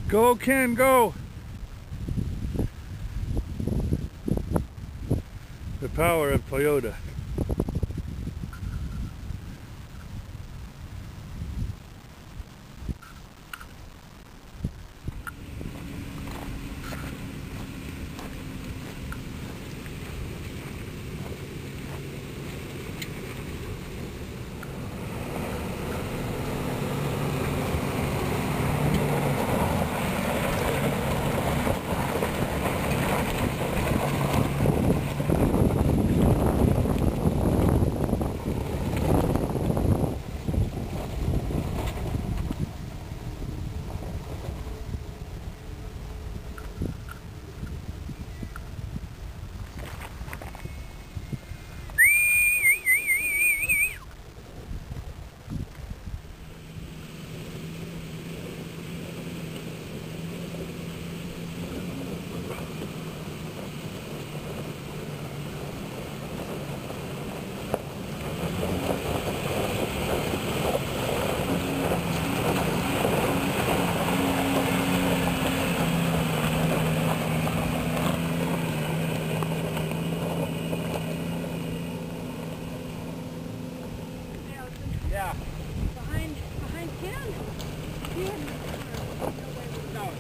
Go, Ken, go! The power of Toyota. Yeah. Behind Ken? Ken. No.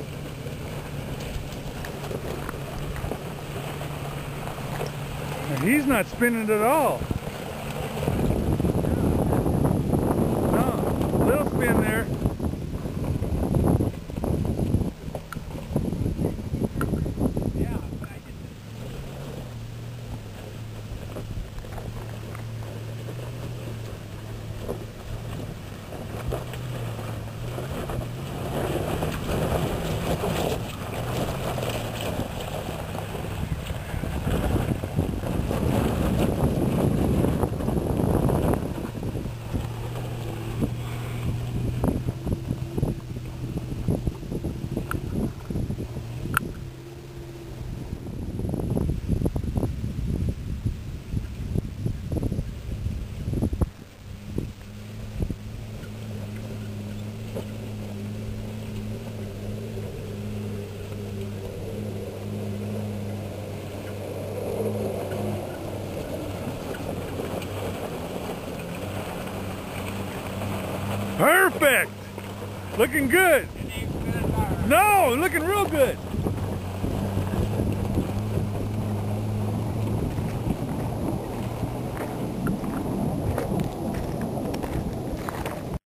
And he's not spinning at all. No, little spin there. Yeah. Perfect! Looking good! No, looking real good.